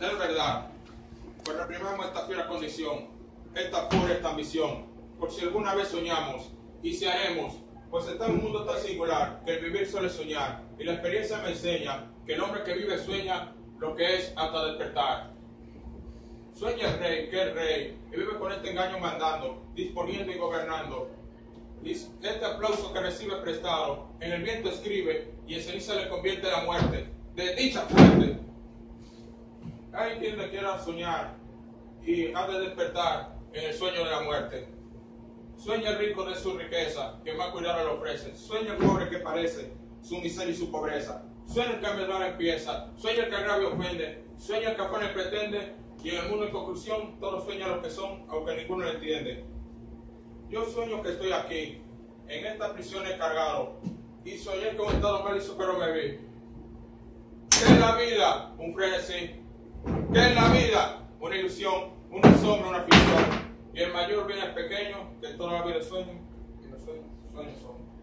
Es verdad, pues reprimamos esta fiera condición, esta furia, esta ambición, por si alguna vez soñamos, y si haremos, pues está en un mundo tan singular que el vivir suele soñar, y la experiencia me enseña que el hombre que vive sueña lo que es hasta despertar. Sueña el rey, que es rey, y vive con este engaño mandando, disponiendo y gobernando. Y este aplauso que recibe prestado, en el viento escribe, y en ceniza le convierte la muerte, de dicha fuerte. Hay quien le quiera soñar, y ha de despertar en el sueño de la muerte. Sueña el rico de su riqueza, que más cuidado le ofrece. Sueña el pobre que padece su miseria y su pobreza. Sueña el que a medrar empieza. Sueña el que agravio ofende. Sueña el que afane pretende. Y en el mundo, en conclusión, todos sueñan lo que son, aunque ninguno lo entiende. Yo sueño que estoy aquí, en esta prisión cargado, y soñé que un estado mal hizo, pero me vi. ¿Qué es la vida? Un frenesí. ¿Qué es la vida? Una ilusión, una sombra, una ficción. Y el mayor bien es pequeño, que toda la vida es sueño, y los sueños son.